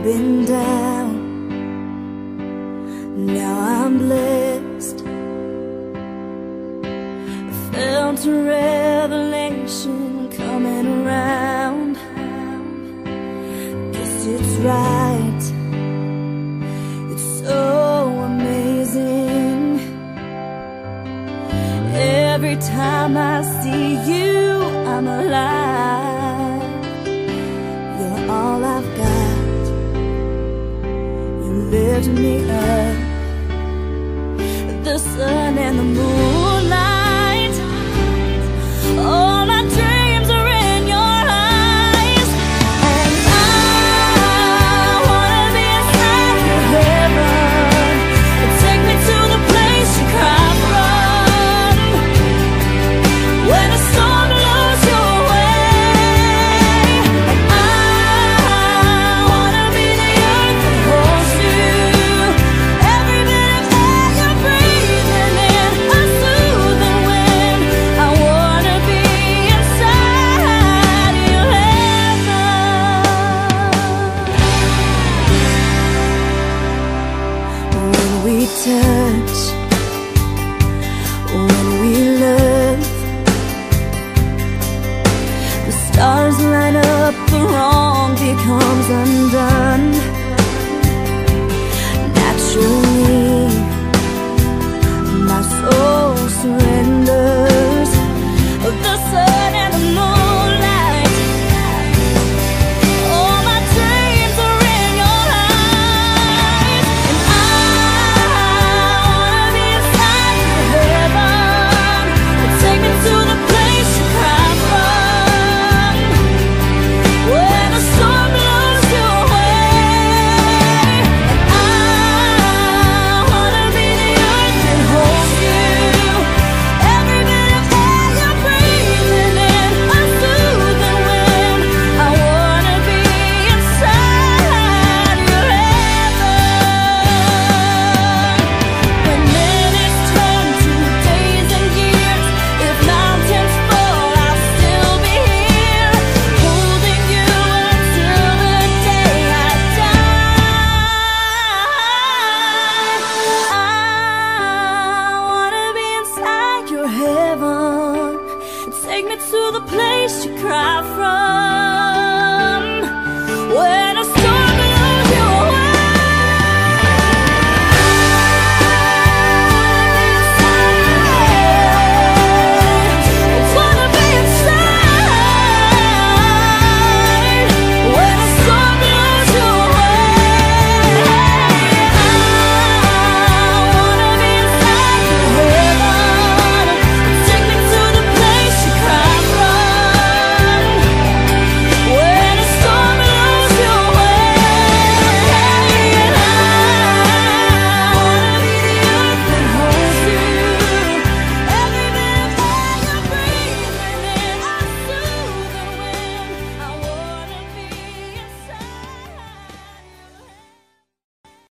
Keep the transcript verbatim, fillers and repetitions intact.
been down, now I'm blessed. I felt a revelation coming around. Guess it's right, it's so amazing. Every time I see you, I'm alive. You're all I've got. You lift me up. The sun and the moonlight, all my dreams are in your eyes. And I wanna be inside your heaven. Take me to the place you cry from, when the storm blows your way. And I wanna be the earth that holds you. Every bit of air you're breathing in, a soothing wind. I wanna be inside your heaven. When we touch,